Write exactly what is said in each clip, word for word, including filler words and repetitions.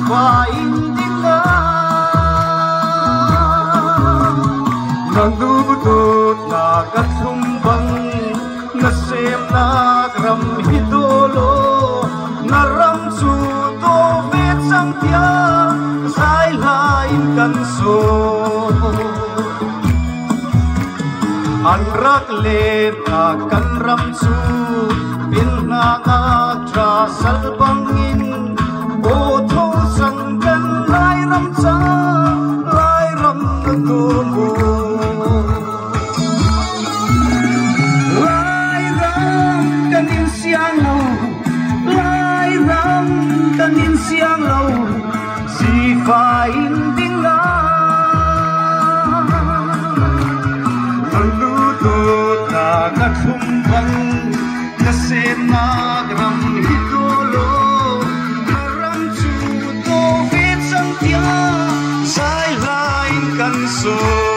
phải tiếng nga nang dubutut na katsumbang na sem na gram hitolo na ram su to vet sang tia sai lain kan so an rak le na kan ram su bin na nga tra sal bangin o tho sang kan lai ram cha lai ram na tu mo lai ram kan in siang lo lai ram kan in siang lo si fa in ding la Kakumbang kasem na gram hitolo ram chu to vet sang tia sai lain kan so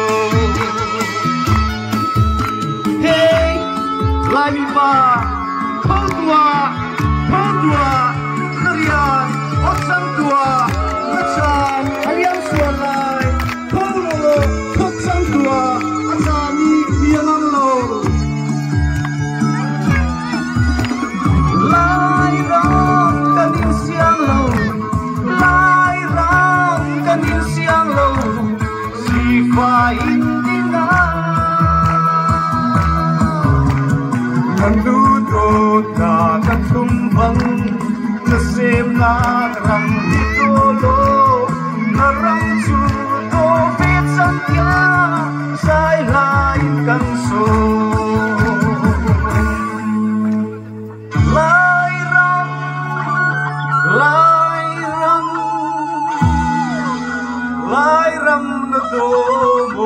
hey lai mi ba thong tua thong tua karian ot sang tua achan aliam suan lai thong lo thok sang tua achani miangang lo lai ram kan in siang lo lai ram kan in siang lo si fa in ding na kan du to ta kan thum bang na sem na ram to lo na ram su to vet sang tia sai lai kan so lai ram lai ram na to mo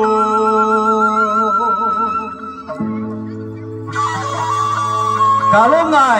kalong ngai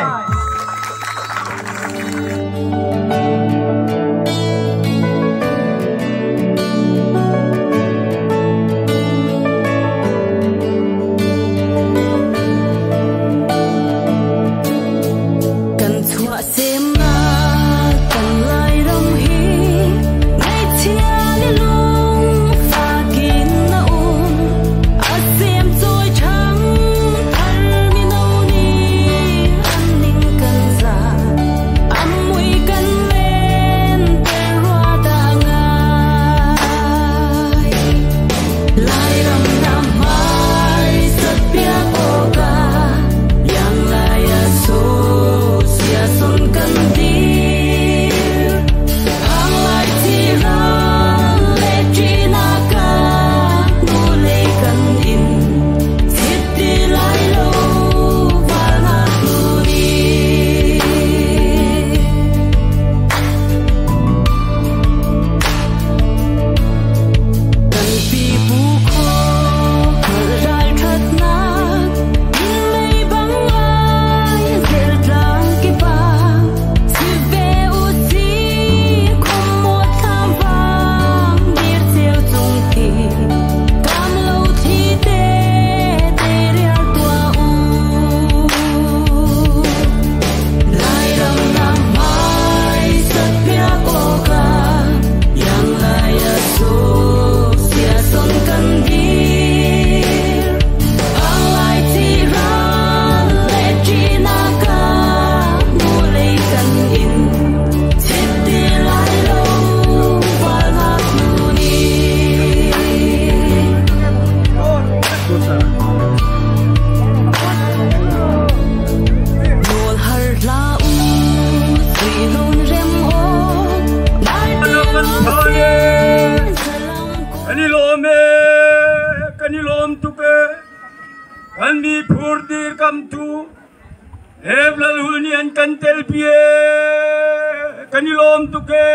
kanilom tuke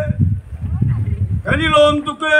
kanilom tuke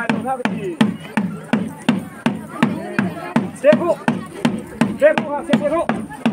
Seco, seco, seco.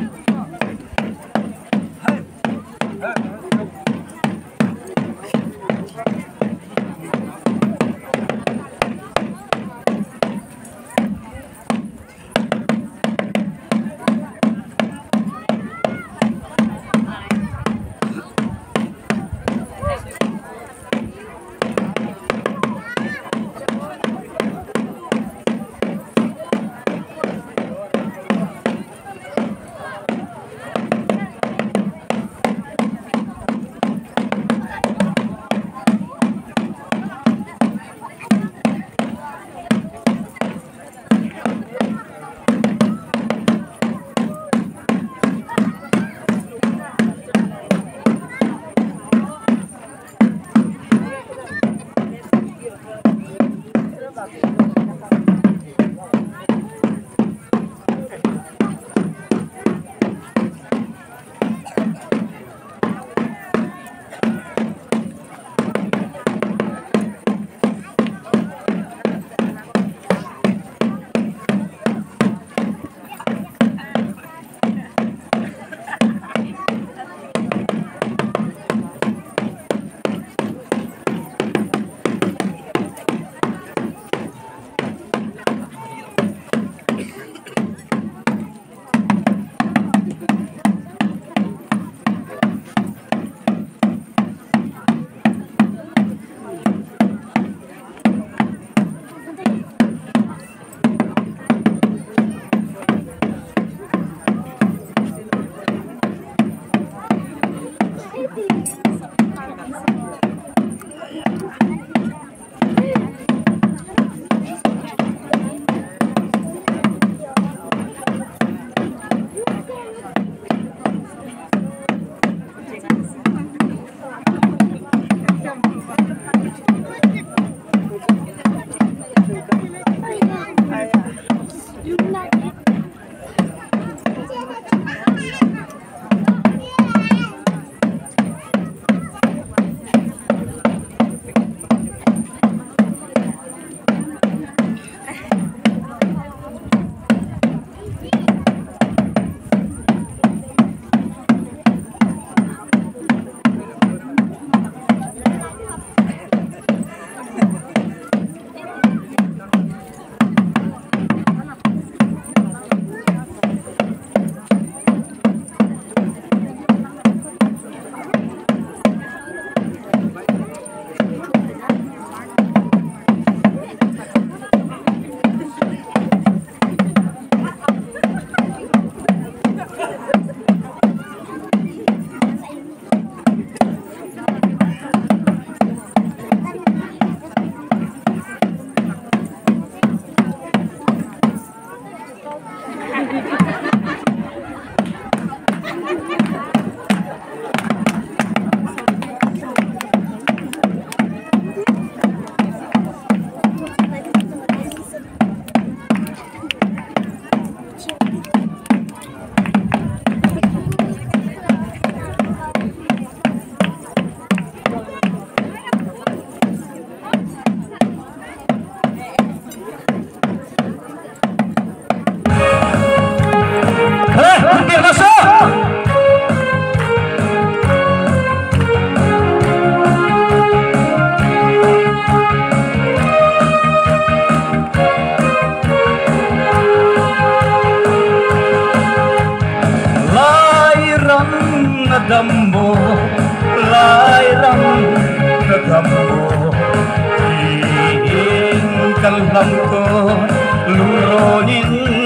Dambo lai ram na dambo in kalam ko luronin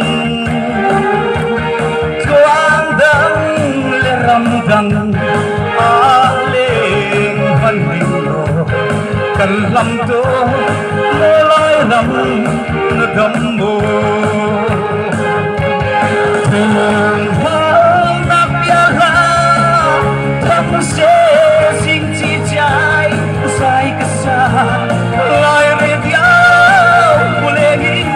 kuang dang le ram dang aleng hanilo kalam to lai ram na dambo se sing chi chai sai ka sa lai re diao pulengin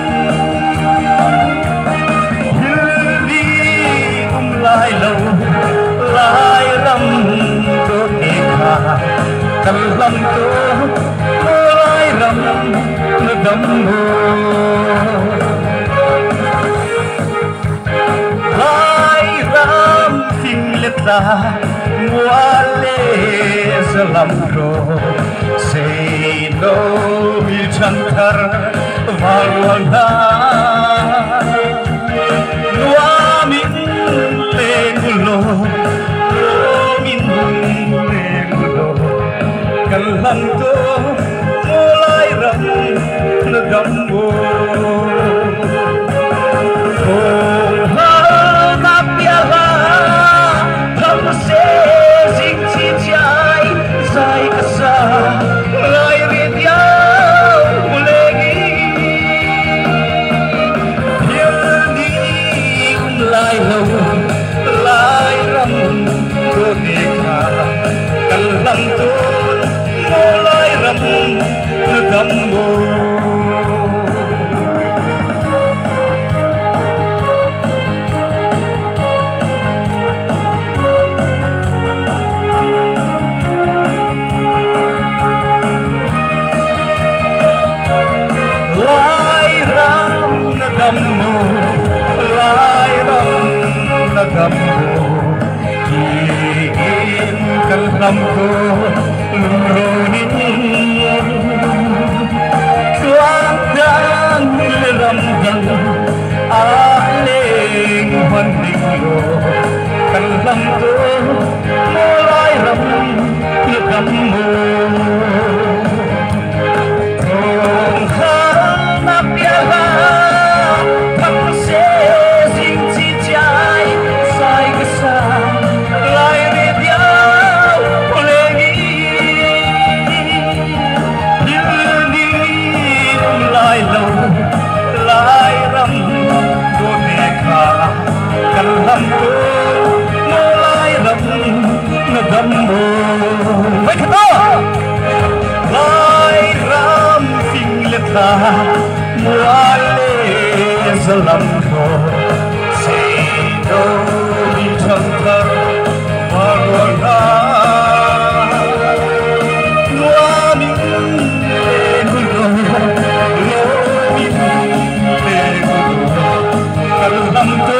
hilli um lai lo lai ram to ekha kalam to lai ram nó đắm hai ram phim lệ ta mua lệ sa lam ro say no bil chantar valwana lua min le gulo min le gulo kalang to mulai ram na gambo oh ha na piala tham se sing chi chai sai ka sa lai ri dia ulegi hiel ni lai lo lai ram ko dekha kalang to mulai ram na gambo lai ram na gambo kiin kalam ko lumronin kuang dan ram dan aling handing lo kalam ko mulai ram na gambo kong na piala kalam ko mulai ram na gambo mai kata lai ram sing leta muale salam ko say no di chantar valwana luami gulo luami gulo kalam ko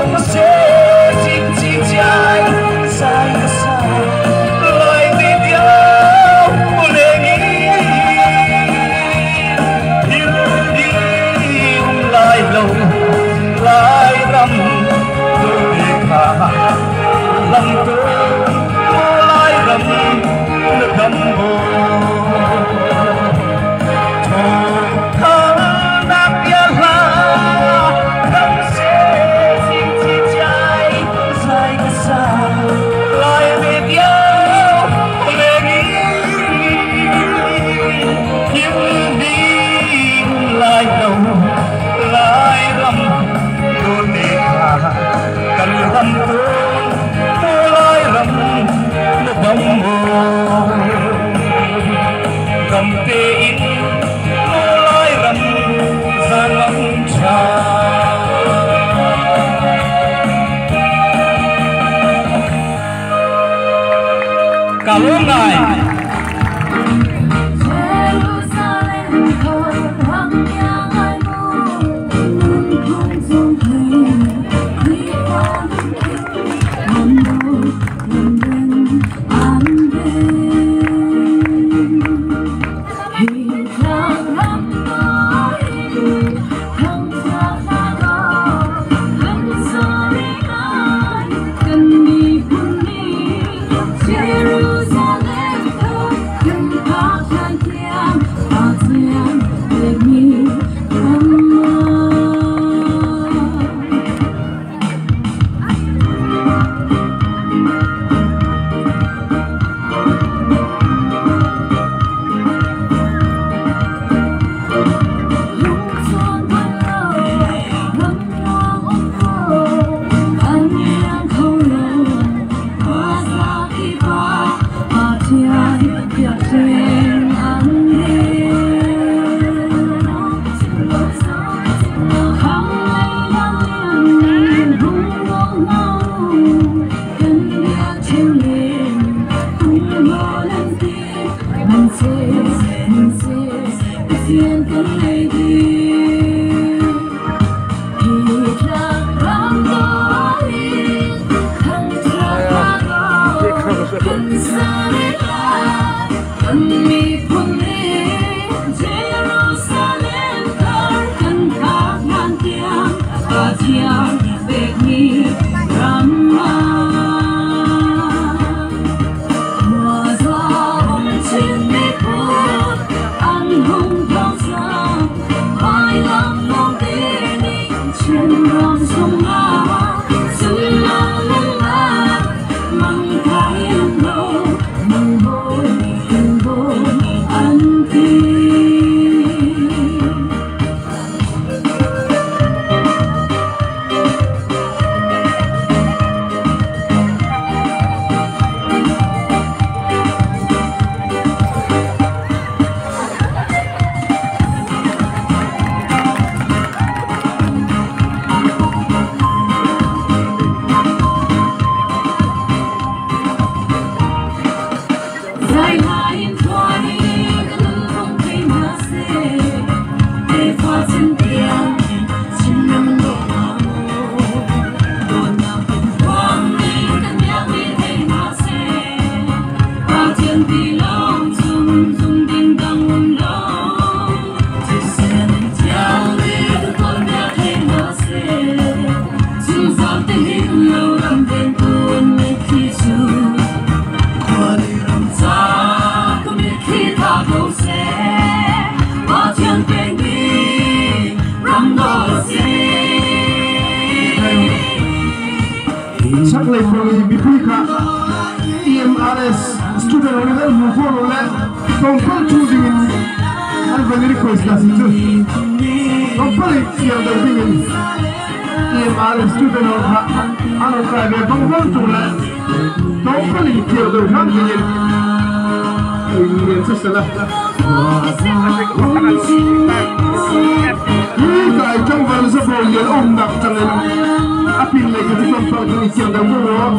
Hãy subscribe cho kênh Ghiền Mì Gõ để không bỏ lỡ Chắc lên rồi bị phi cả E M R S student ở đây mua phố rồi lên còn không chú gì mình anh vẫn request là gì chứ không phải là đầu tiên E M R S student ở ha anh ở cái về không không chú lên không phải là kiểu đầu năm gì vậy mình sẽ là cái trong vòng sẽ bồi dưỡng ông đặc trưng lên apin lagi di tempat ini siang dan malam.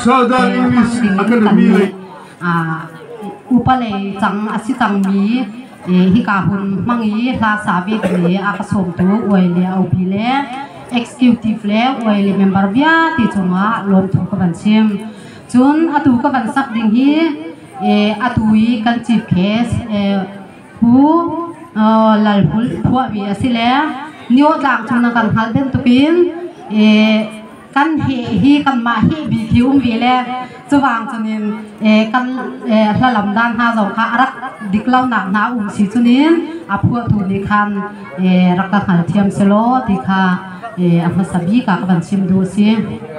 Southern English Academy le à upale chang asitang mi hi ka hun mangi la sabe le akasom tu oile au pile executive le oile member bia ti chunga lom thu ka ban sim chun atu ka ban sak ding hi e atui kan chief case e hu lal phul phwa bi asile nio dang chuna kan hal ben tu pin e kan he hi kan ma hi bi thium bi le chuwang chunin e kan e hla lam dan ha zo kha arak diklau na na um si chunin a phua thu ni khan e rakka khal thiam selo ti kha e amma sabi ka kan sim du si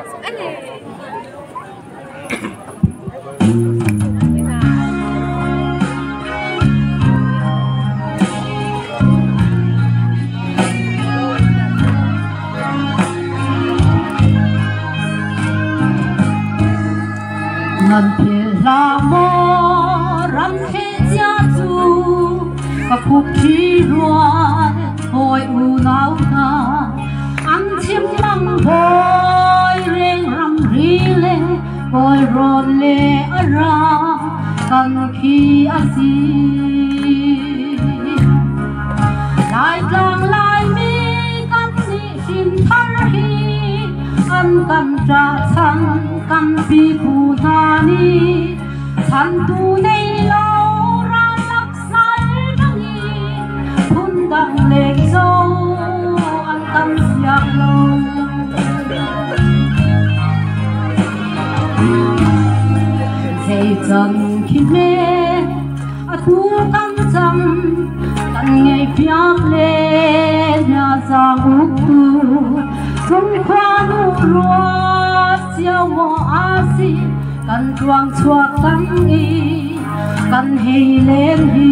ngân phiền là mô rắn thế gia du và phục khí loạn hồi u náo na ăn chiếm lăng vội rên rằm ri lên vội rộn lệ ở ra cần khi ở gì lại càng lại mi cần gì xin thar hi ăn cần trả sang cần bị phù nani san tu nei lâu ra lắc sai dangi phun đằng lệ dâu ăn cần giặc lâu dây chân khi mê à tu căng chăng cần ngày phiác lên nhà giang úc tu không khoa nu ruột siêu mò asi cần chuang chuak cắn y cần hì lên hì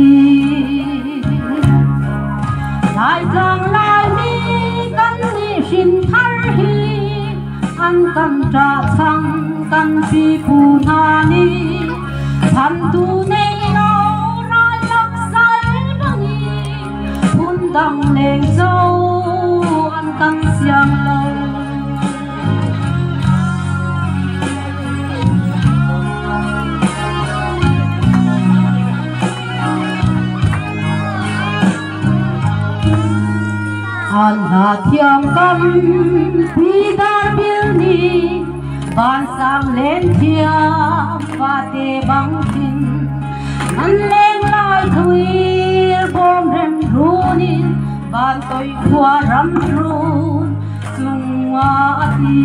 lại càng lại đi cần đi xin thar hi ăn cần trả sang cần phi phù nani san tu nei lâu ra lắc sai dangi phun đằng lên dâu ăn cần xiang lâu Allah thiam cam pi dar bilni ban sang lên thiam và te bang tin an lên lai thui bom rem runin ban tôi khua ram run sunga ati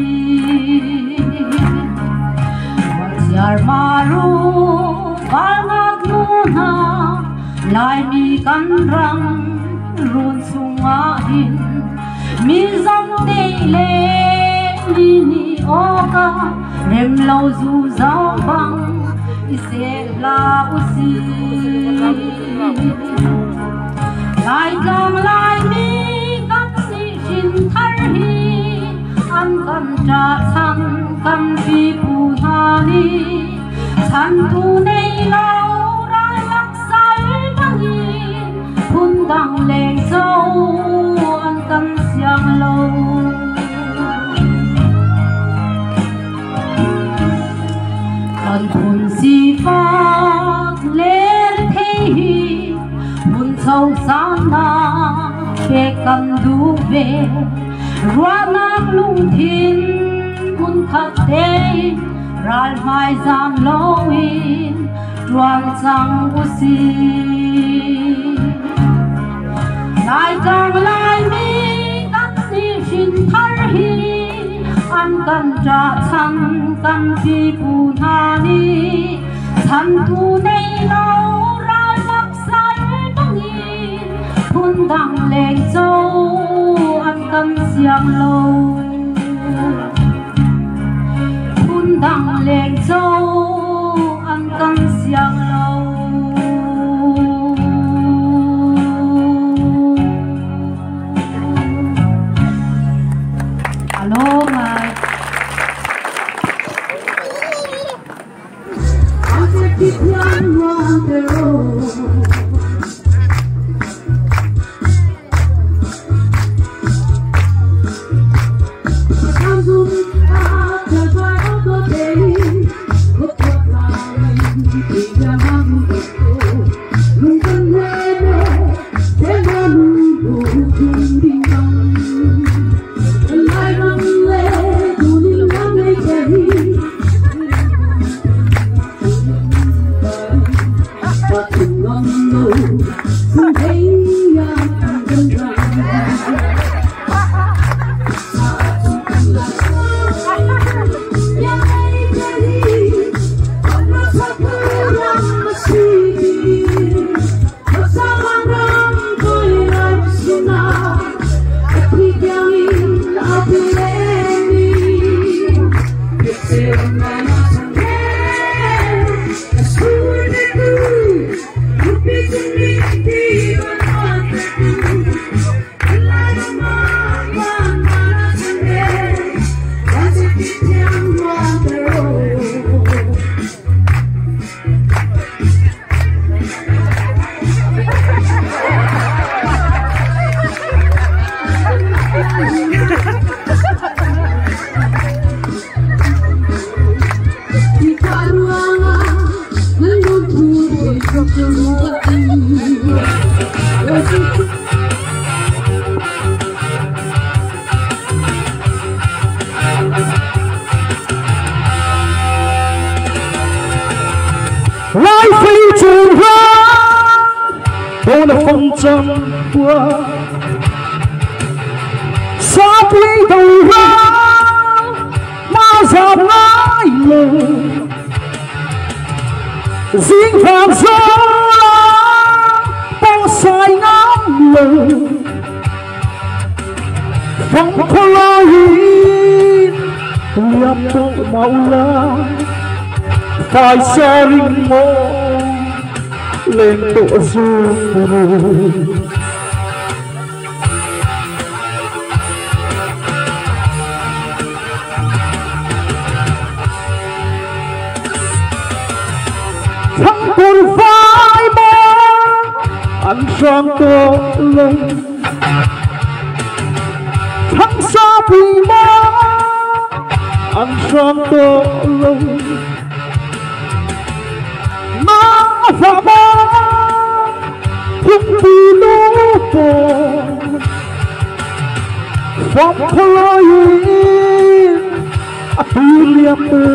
Wajjar maru bangat nuna lai mi kan rang run sunga hin mi zam dei le ni ni oka rem lau zu zau bang ise la usi lai gang lai mi kan si shin thar hi an kan tra sang kan pi pu hani san tu nei lau ra lak sai bangi phun đằng lên dâu ăn cần xiang lâu cần phun si phát lên thế hi phun sâu san na ke cần du về rua nam lung thiên phun khát thế ral mai giam lâu in truan sang usi lại càng lại mi cắt đi xin thar hi ăn cần trả sang cần phi phù nani san tu nei lâu ra lắc sai dangi phun đằng lên dâu ăn cần xiang lâu phun đằng lên dâu ăn cần xiang lâu Hello, my. lại phi trường ra đâu là phong trần qua xa quý đầu ra mà giảm lại lời riêng phạm gió bao sai ngắm lời phong khô lo hiến liệp bộ màu la phải xa rinh mô lên tổ du thằng con vai bó ăn sang tô lên thằng xa bì bó ăn sang tô lên và ba không bị lũ bò phong khơi à tu liệp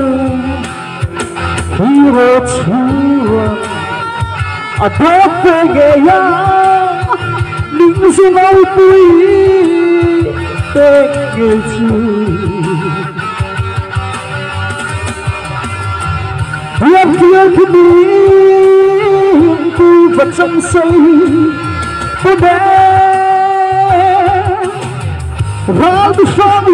khi rốt chua à đốt về ghé ya linh dung âu tươi tên nghề chi Hãy subscribe cho kênh Ghiền Mì Gõ để không bỏ lỡ những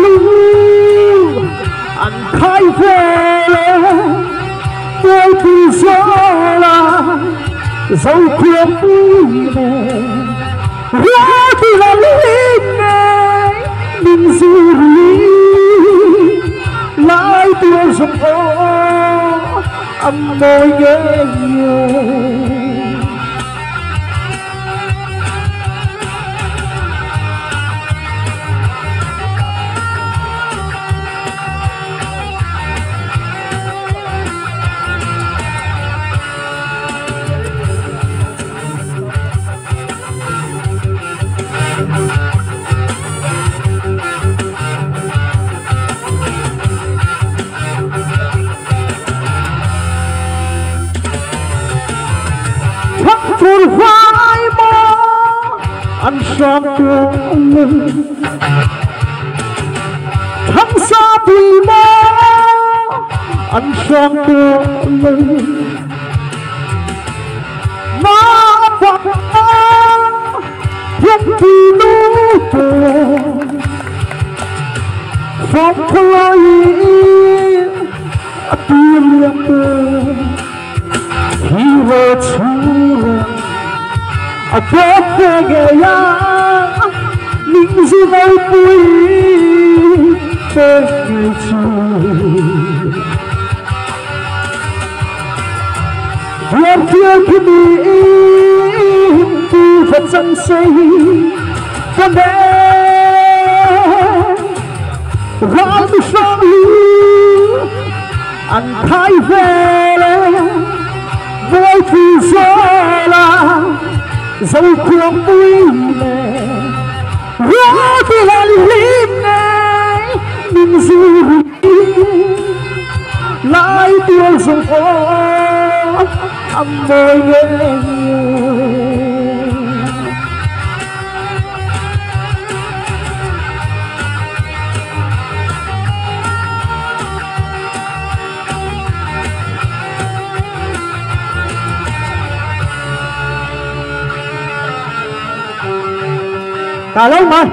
video hấp dẫn âm môi nhớ nhiều phút vai mơ ăn sang tô lên thắng xa bì mơ ăn sang tô lên má bạc không bị lũ bò phong khơi tìm liệp khi vợ chua à đốt về ghé ya linh dung âu tươi tên người chi Hãy subscribe cho kênh Ghiền Mì Gõ để không bỏ lỡ những video hấp dẫn dấu thương vui mẹ hóa thì là lim này mình dù lại tiêu dùng phố âm môi nghe cả lâu mà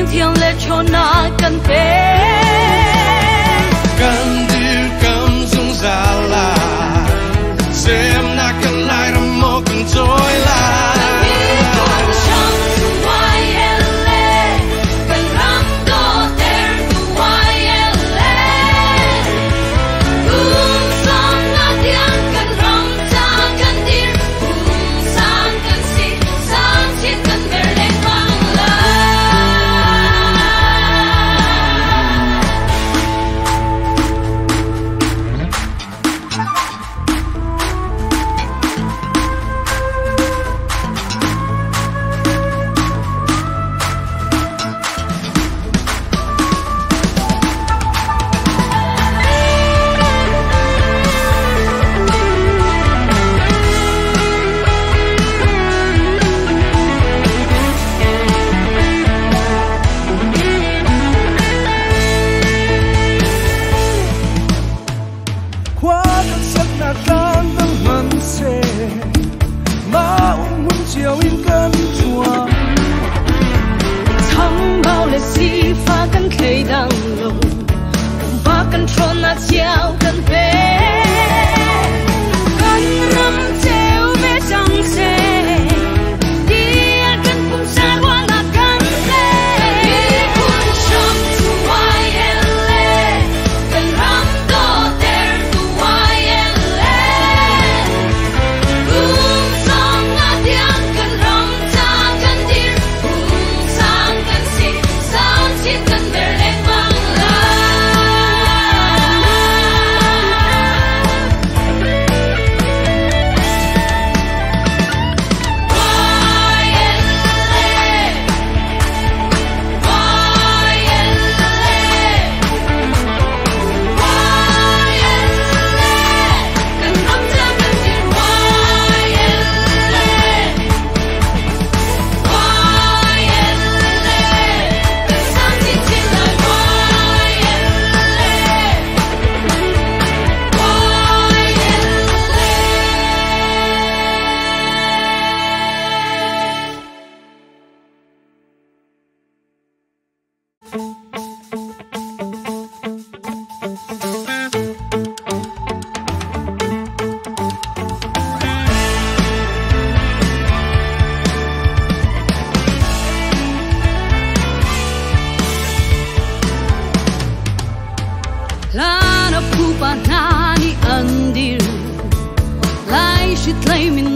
thiêng lệ cho na cần thế cần dir cầm dung ra là xem na cần lại làm một cần trôi là Lana pupa nani andir lai shi tlay min